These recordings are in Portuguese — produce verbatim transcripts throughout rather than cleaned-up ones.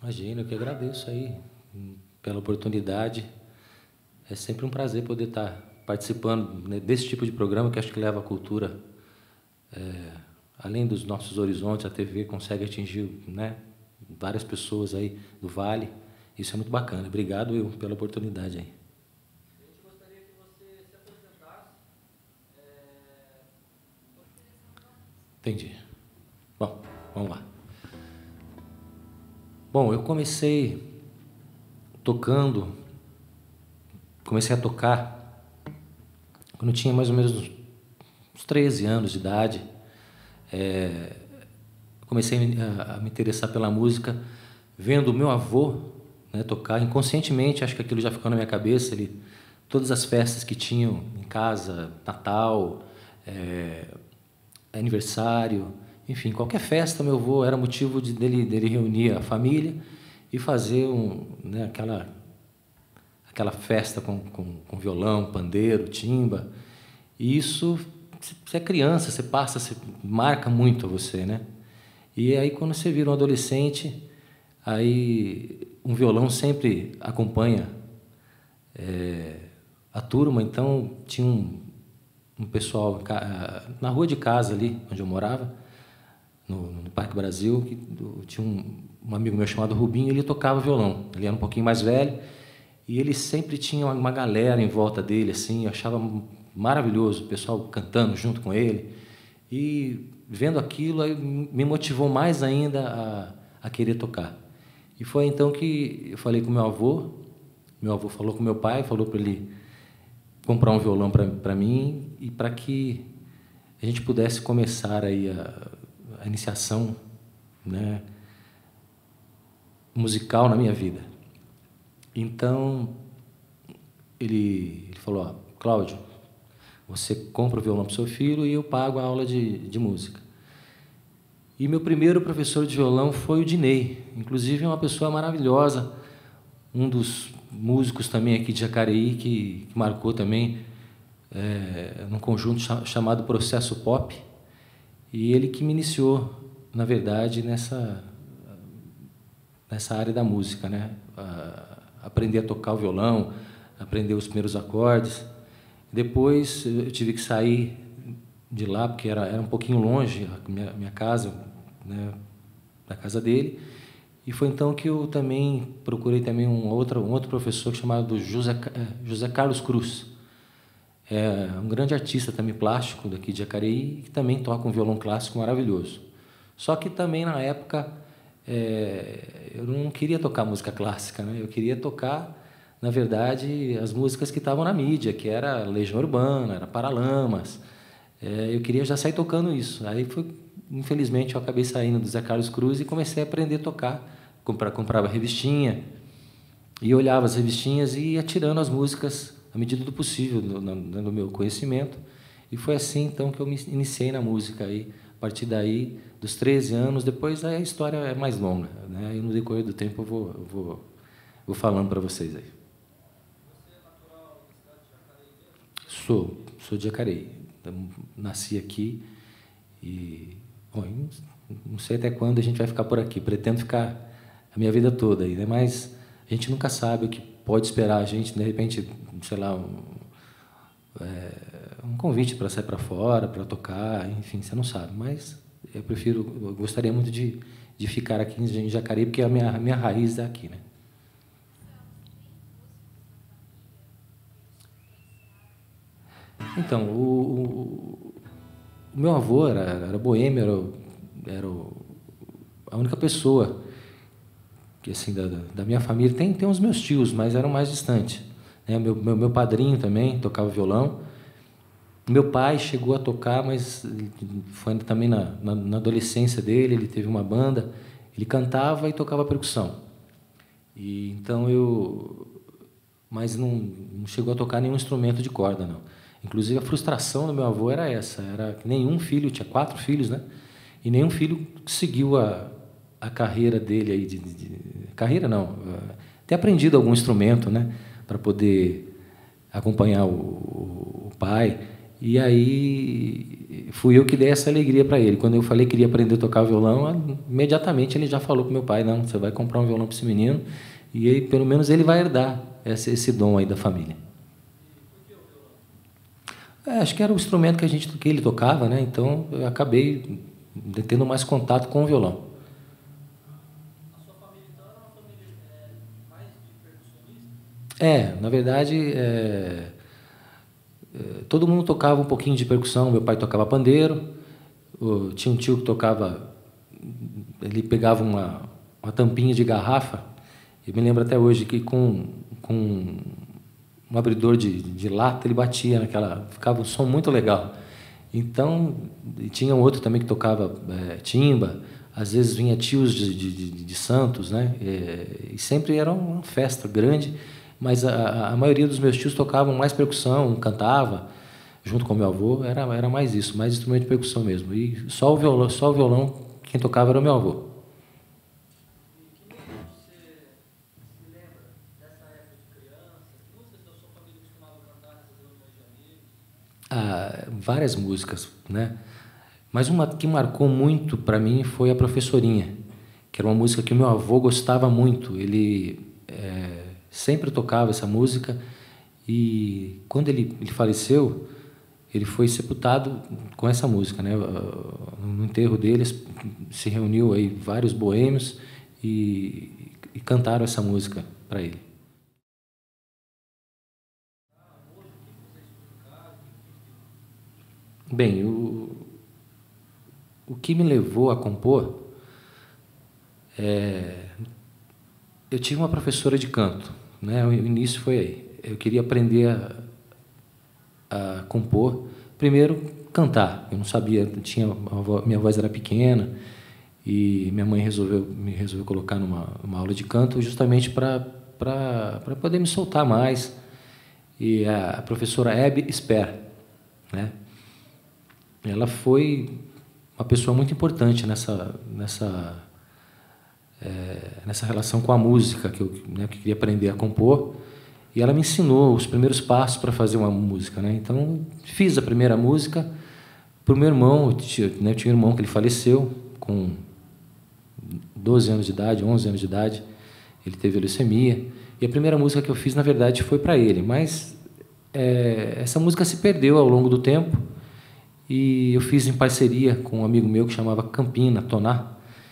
Imagina, eu que agradeço aí pela oportunidade. É sempre um prazer poder estar participando, né, desse tipo de programa que acho que leva a cultura, é, além dos nossos horizontes. A T V consegue atingir, né, várias pessoas aí do Vale. Isso é muito bacana. Obrigado, Will, pela oportunidade aí. A gente gostaria que você se apresentasse. É... Entendi. Bom, vamos lá. Bom, eu comecei tocando, comecei a tocar quando eu tinha mais ou menos uns treze anos de idade. É, comecei a, a me interessar pela música vendo o meu avô, né, tocar inconscientemente. Acho que aquilo já ficou na minha cabeça. Ele, todas as festas que tinham em casa, Natal, é, aniversário, enfim, qualquer festa, meu avô era motivo de, dele, dele reunir a família e fazer um, né, aquela, aquela festa com, com, com violão, pandeiro, timba. E isso, você é criança, você passa, você marca muito você, né? E aí, quando você vira um adolescente, aí um violão sempre acompanha é, a turma. Então, tinha um, um pessoal na rua de casa ali, onde eu morava, no, no Parque Brasil, que tinha um, um amigo meu chamado Rubinho. Ele tocava violão. Ele era um pouquinho mais velho e ele sempre tinha uma, uma galera em volta dele, assim. Eu achava maravilhoso o pessoal cantando junto com ele. E vendo aquilo, aí me motivou mais ainda a, a querer tocar. E foi então que eu falei com meu avô. Meu avô falou com meu pai, falou para ele comprar um violão para mim e para que a gente pudesse começar aí a, a iniciação, né, musical na minha vida. Então, ele, ele falou: ó, Cláudio, você compra o violão para o seu filho e eu pago a aula de, de música. E meu primeiro professor de violão foi o Dinei. Inclusive, é uma pessoa maravilhosa, um dos músicos também aqui de Jacareí, que, que marcou também é, num conjunto chamado Processo Pop. E ele que me iniciou, na verdade, nessa, nessa área da música, né? A, aprender a tocar o violão, aprender os primeiros acordes. Depois eu tive que sair de lá, porque era, era um pouquinho longe a minha, minha casa, né, da casa dele. E foi então que eu também procurei também um outro, um outro professor chamado José, José Carlos Cruz. É um grande artista também plástico daqui de Jacareí, que também toca um violão clássico maravilhoso. Só que também, na época, é, eu não queria tocar música clássica, né? Eu queria tocar, na verdade, as músicas que estavam na mídia, que era Legião Urbana, era Paralamas. É, eu queria já sair tocando isso. Aí, foi, infelizmente, eu acabei saindo do Zé Carlos Cruz e comecei a aprender a tocar. Compra, comprava revistinha e olhava as revistinhas e ia tirando as músicas à medida do possível no, no, no meu conhecimento. E foi assim, então, que eu me iniciei na música. Aí, a partir daí, dos treze anos, depois a história é mais longa, né? E no decorrer do tempo eu vou, eu vou, vou falando para vocês aí. Você é natural da cidade de Jacareí mesmo? Sou, sou de Jacareí. Então, nasci aqui e, bom, não sei até quando a gente vai ficar por aqui. Pretendo ficar a minha vida toda aí, né? Mas a gente nunca sabe o que pode esperar a gente. De repente, sei lá, um, é, um convite para sair para fora, para tocar, enfim, você não sabe. Mas eu prefiro, eu gostaria muito de, de ficar aqui em Jacareí, porque a minha, a minha raiz é aqui, né? Então, o, o, o meu avô era, era boêmio, era, era o, a única pessoa que, assim, da, da minha família. Tem, tem os meus tios, mas eram mais distantes. Né? Meu, meu, meu padrinho também tocava violão. Meu pai chegou a tocar, mas foi também na, na, na adolescência dele. Ele teve uma banda, ele cantava e tocava percussão. E, então eu... Mas não, não chegou a tocar nenhum instrumento de corda, não. Inclusive, a frustração do meu avô era essa, era que nenhum filho, tinha quatro filhos, né? E nenhum filho seguiu a, a carreira dele aí, de, de, de carreira não, ter aprendido algum instrumento, né? Para poder acompanhar o, o pai. E aí fui eu que dei essa alegria para ele. Quando eu falei que queria aprender a tocar violão, imediatamente ele já falou para meu pai, não, você vai comprar um violão para esse menino e aí, pelo menos ele vai herdar esse, esse dom aí da família. É, acho que era o instrumento que, a gente, que ele tocava, né? Então eu acabei tendo mais contato com o violão. A sua família, então, era uma família é, mais de percussionista? É, na verdade, é, é, todo mundo tocava um pouquinho de percussão. Meu pai tocava pandeiro, o, tinha um tio que tocava, ele pegava uma, uma tampinha de garrafa, eu me lembro até hoje que com, com um abridor de, de lata ele batia naquela, ficava um som muito legal. Então, tinha um outro também que tocava é, timba, às vezes vinha tios de, de, de, de Santos, né? É, e sempre era uma festa grande, mas a, a maioria dos meus tios tocavam mais percussão, cantava, junto com meu avô, era, era mais isso, mais instrumento de percussão mesmo. E só o violão, só o violão quem tocava era o meu avô. E que música você se lembra dessa época de criança? Que músicas da sua família costumava cantar nessas reuniões de amigos? Ah, várias músicas, né? Mas uma que marcou muito para mim foi a Professorinha, que era uma música que o meu avô gostava muito. Ele é, sempre tocava essa música e quando ele, ele faleceu, ele foi sepultado com essa música, né? No enterro deles se reuniu aí vários boêmios e, e cantaram essa música para ele. Bem, o, o que me levou a compor, é, eu tive uma professora de canto, né? O início foi aí. Eu queria aprender a, a compor. Primeiro, cantar. Eu não sabia, tinha, minha voz era pequena e minha mãe resolveu, me resolveu colocar numa uma aula de canto justamente para para poder me soltar mais. E a professora Hebe Sper, né? Ela foi uma pessoa muito importante nessa nessa é, nessa relação com a música que eu, né, que eu queria aprender a compor, e ela me ensinou os primeiros passos para fazer uma música, né? Então fiz a primeira música para o meu irmão. Eu tinha, né, eu tinha um irmão que ele faleceu com doze anos de idade, onze anos de idade. Ele teve leucemia e a primeira música que eu fiz na verdade foi para ele, mas é, essa música se perdeu ao longo do tempo. E eu fiz em parceria com um amigo meu que chamava Campina, Toná.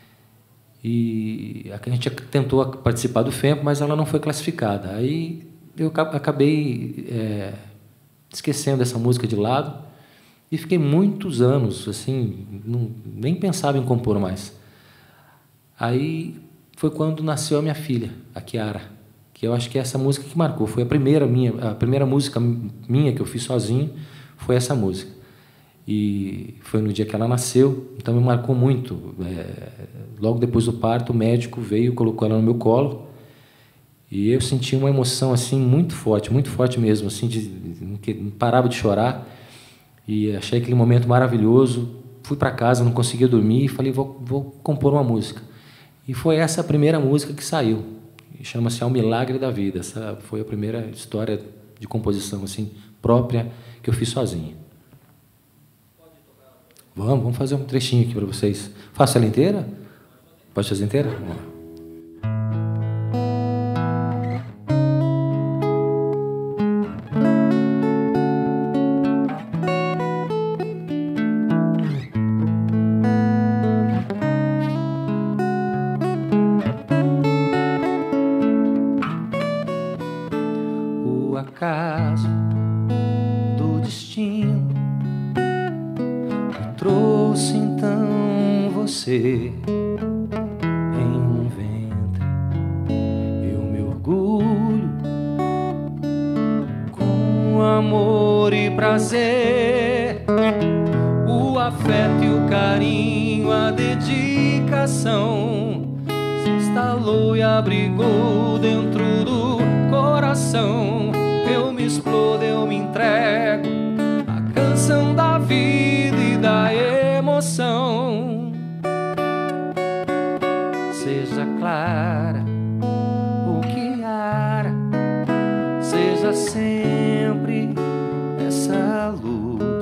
E a gente tentou participar do FEMPO, mas ela não foi classificada. Aí eu acabei é, esquecendo essa música de lado e fiquei muitos anos, assim, não, nem pensava em compor mais. Aí foi quando nasceu a minha filha, a Kiara, que eu acho que é essa música que marcou. Foi a primeira, minha, a primeira música minha que eu fiz sozinho, foi essa música. E foi no dia que ela nasceu, então me marcou muito. É, logo depois do parto, o médico veio, colocou ela no meu colo e eu senti uma emoção assim muito forte, muito forte mesmo, assim, de, de, não parava de chorar e achei aquele momento maravilhoso. Fui para casa, não conseguia dormir e falei, vou, vou compor uma música. E foi essa a primeira música que saiu, chama-se Ao Milagre da Vida. Essa foi a primeira história de composição assim própria que eu fiz sozinho. Vamos, vamos fazer um trechinho aqui para vocês. Faço ela inteira? Pode fazer inteira? Vamos lá. O acaso do destino trouxe então você em um ventre. Eu me orgulho com amor e prazer, o afeto e o carinho, a dedicação se instalou e abrigou dentro do coração. Eu me explodo, eu me entrego, a canção da vida e da emoção. Seja clara ou Kiara, seja sempre essa luz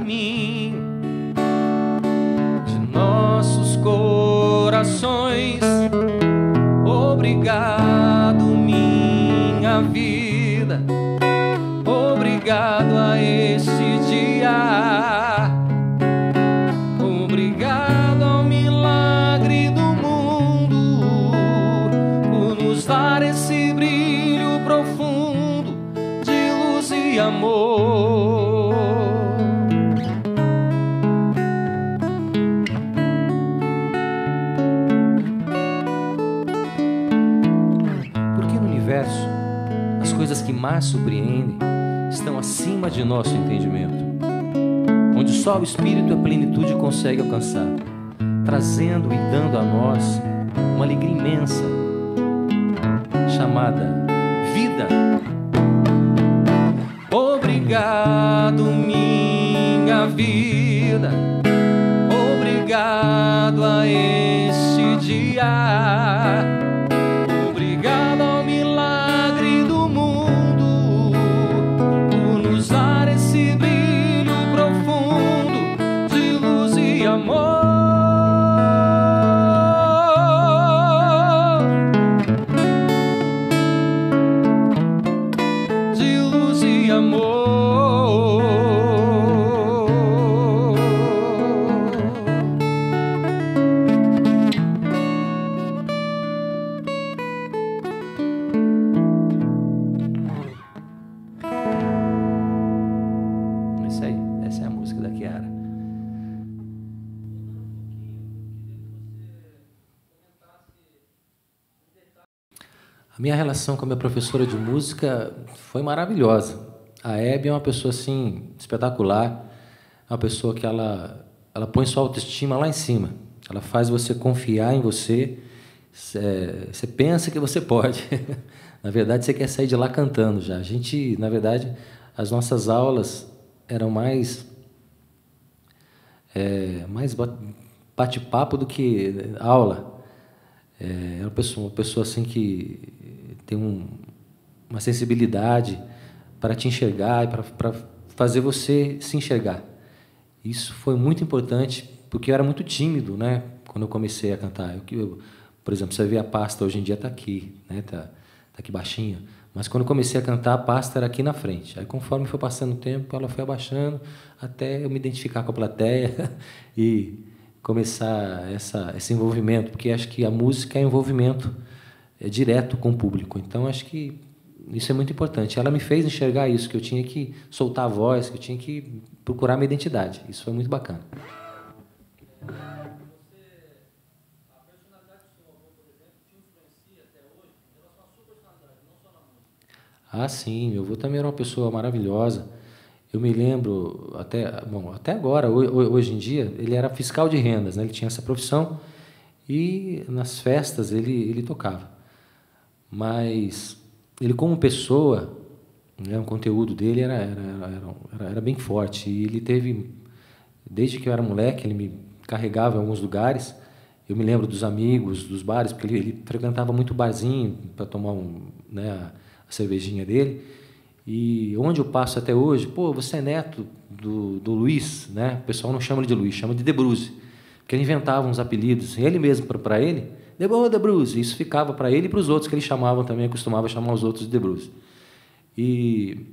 mim, de nossos corações. Obrigado, minha vida, obrigado a esse dia, obrigado ao milagre do mundo, por nos dar esse brilho profundo de luz e amor. Porque no universo, as coisas que mais surpreendem estão acima de nosso entendimento, onde só o Espírito e a plenitude consegue alcançar, trazendo e dando a nós uma alegria imensa, chamada vida. Obrigado, minha vida, obrigado a este dia, obrigado ao milagre do mundo, por nos dar esse brilho profundo de luz e amor. De luz e amor. Isso aí, essa é a música da Chiara. A minha relação com a minha professora de música foi maravilhosa. A Hebe é uma pessoa assim espetacular, uma pessoa que ela ela põe sua autoestima lá em cima. Ela faz você confiar em você. É, você pensa que você pode. Na verdade, você quer sair de lá cantando já. A gente, na verdade, as nossas aulas eram mais é, mais bate-papo do que aula. É uma pessoa, uma pessoa assim que tem um, uma sensibilidade para te enxergar e para, para fazer você se enxergar. Isso foi muito importante, porque eu era muito tímido, né, quando eu comecei a cantar. Eu, eu, por exemplo, você vê a pasta hoje em dia está aqui, né, tá, tá aqui baixinha, mas quando eu comecei a cantar, a pasta era aqui na frente. Aí, conforme foi passando o tempo, ela foi abaixando até eu me identificar com a plateia e começar essa, esse envolvimento, porque acho que a música é envolvimento é direto com o público. Então, acho que isso é muito importante. Ela me fez enxergar isso, que eu tinha que soltar a voz, que eu tinha que procurar minha identidade. Isso foi muito bacana. Ah, sim, meu avô também era uma pessoa maravilhosa. Eu me lembro, até, bom, até agora, hoje em dia, ele era fiscal de rendas, né? Ele tinha essa profissão e nas festas ele, ele tocava. Mas ele, como pessoa, né, o conteúdo dele era, era, era, era bem forte. E ele teve, desde que eu era moleque, ele me carregava em alguns lugares. Eu me lembro dos amigos, dos bares, porque ele, ele frequentava muito barzinho para tomar um, né, a, a cervejinha dele. E onde eu passo até hoje, pô, você é neto do, do Luiz, né? O pessoal não chama ele de Luiz, chama de De Bruce, porque ele inventava uns apelidos, ele mesmo para ele, De Bruce, De Bruce, isso ficava para ele e para os outros que ele chamavam também, acostumava chamar os outros de De Bruce. E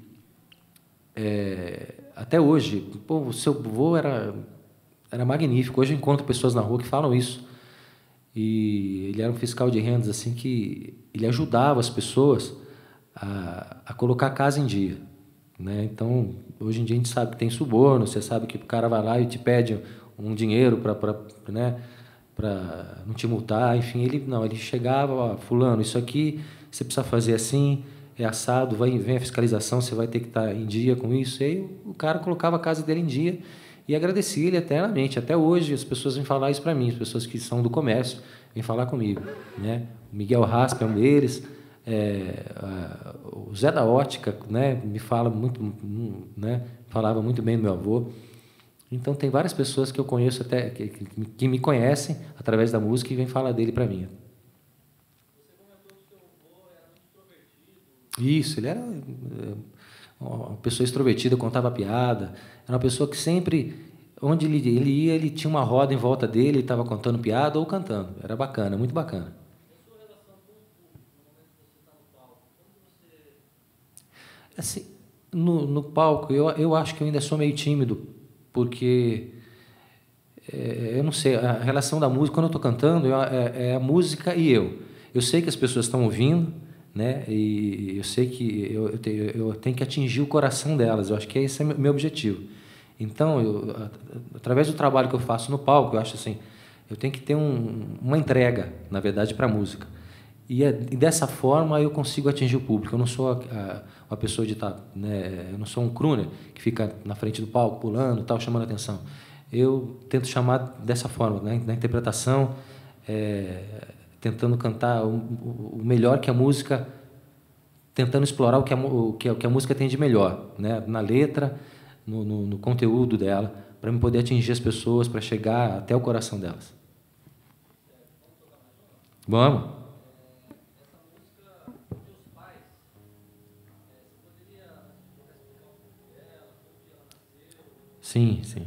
é, até hoje, pô, o seu avô era, era magnífico. Hoje eu encontro pessoas na rua que falam isso. E ele era um fiscal de rendas assim que ele ajudava as pessoas A, a colocar a casa em dia, né? Então, hoje em dia a gente sabe que tem suborno, você sabe que o cara vai lá e te pede um dinheiro para, né, para não te multar, enfim, ele não, ele chegava, ó, fulano, isso aqui você precisa fazer assim, é assado, vai, vem a fiscalização, você vai ter que estar em dia com isso. E aí o cara colocava a casa dele em dia e agradecia ele eternamente. Até hoje as pessoas vêm falar isso para mim, as pessoas que são do comércio vêm falar comigo, né? O Miguel Raspa é um deles. É, a, o Zé da Ótica, né, me fala muito, né, falava muito bem do meu avô. Então tem várias pessoas que eu conheço até que, que, que me conhecem através da música e vêm falar dele para mim. Você comentou que o seu avô era muito introvertido. Isso, ele era uma pessoa extrovertida, contava piada. Era uma pessoa que sempre, onde ele, ele ia, ele tinha uma roda em volta dele, ele estava contando piada ou cantando. Era bacana, muito bacana. Assim, no, no palco, eu, eu acho que eu ainda sou meio tímido, porque é, eu não sei, a relação da música, quando eu estou cantando, eu, é, é a música e eu. Eu sei que as pessoas estão ouvindo, né? E eu sei que eu, eu, tenho, eu tenho que atingir o coração delas. Eu acho que esse é o meu objetivo. Então, eu, através do trabalho que eu faço no palco, eu acho assim, eu tenho que ter um, uma entrega, na verdade, para a música. E, é, e dessa forma eu consigo atingir o público. Eu não sou a, a, uma pessoa de estar, né? Eu não sou um crooner que fica na frente do palco pulando, tal, chamando a atenção. Eu tento chamar dessa forma, né? Na interpretação, é, tentando cantar o, o melhor que a música, tentando explorar o que a, o que a, o que a música tem de melhor, né? Na letra, no, no, no conteúdo dela, para eu poder atingir as pessoas, para chegar até o coração delas. Vamos. Sim, sim.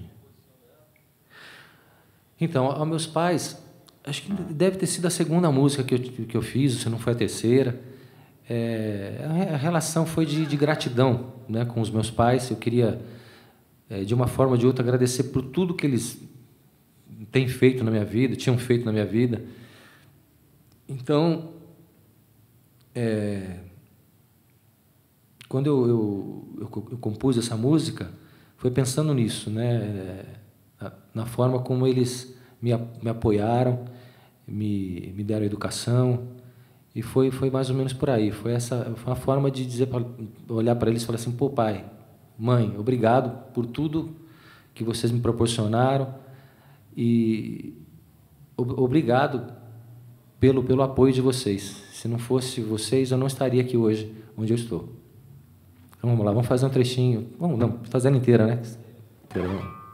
Então, aos meus pais, acho que deve ter sido a segunda música que eu, que eu fiz, se não foi a terceira. É, a relação foi de, de gratidão, né, com os meus pais. Eu queria, é, de uma forma ou de outra, agradecer por tudo que eles têm feito na minha vida, tinham feito na minha vida. Então, é, quando eu, eu, eu, eu compus essa música, foi pensando nisso, né? Na forma como eles me, me apoiaram, me, me deram educação, e foi, foi mais ou menos por aí. Foi essa foi uma forma de dizer, olhar para eles e falar assim: pô, pai, mãe, obrigado por tudo que vocês me proporcionaram e obrigado pelo, pelo apoio de vocês. Se não fosse vocês, eu não estaria aqui hoje, onde eu estou. Então, vamos lá, vamos fazer um trechinho. Vamos, não, fazer ela inteira, né? Inteira.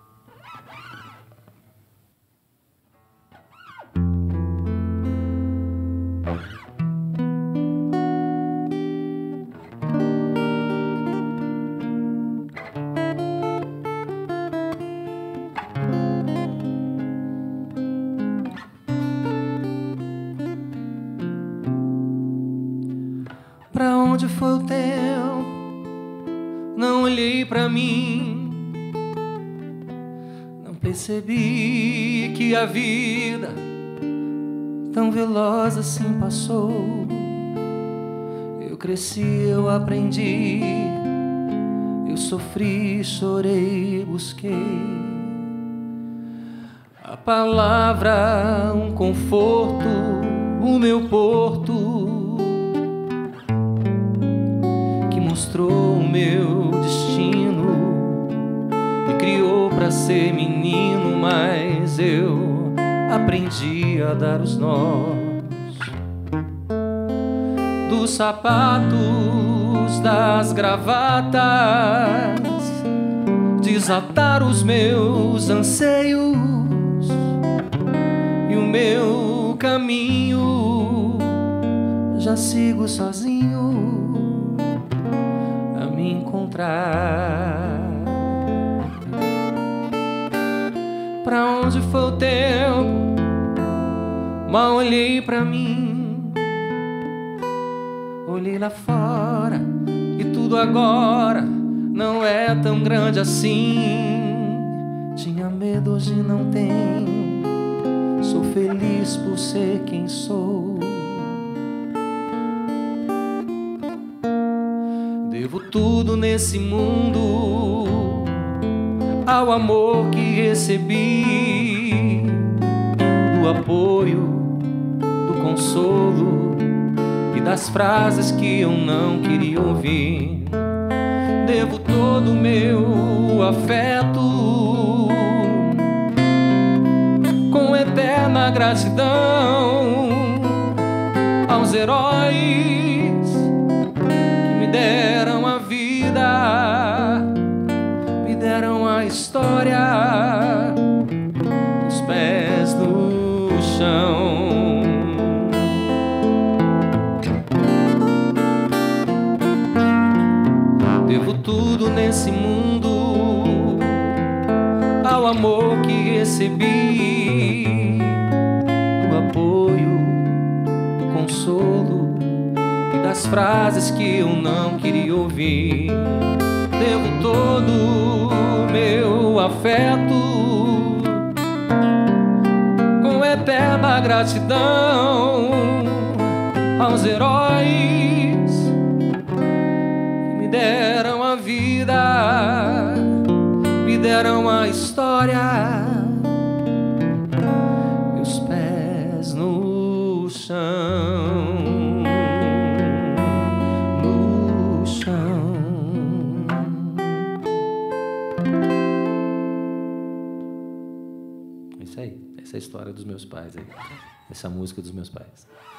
Pra onde foi o tempo? Não olhei pra mim, não percebi que a vida tão veloz assim passou. Eu cresci, eu aprendi, eu sofri, chorei, busquei a palavra, um conforto, o meu porto, mostrou o meu destino, me criou pra ser menino, mas eu aprendi a dar os nós dos sapatos, das gravatas, desatar os meus anseios e o meu caminho já sigo sozinho me encontrar. Pra onde foi o tempo? Mal olhei pra mim, olhei lá fora e tudo agora não é tão grande assim. Tinha medo, hoje não tenho, sou feliz por ser quem sou. Devo tudo nesse mundo ao amor que recebi, do apoio, do consolo e das frases que eu não queria ouvir. Devo todo o meu afeto com eterna gratidão aos heróis deram a vida, me deram a história, os pés no chão. Devo tudo nesse mundo ao amor que recebi, o apoio, o consolo e das frases que eu não queria ouvir. Devo todo o meu afeto com eterna gratidão aos heróis que me deram a vida, me deram a história, meus pés no chão, no chão. É isso aí, essa é a história dos meus pais aí, essa música dos meus pais.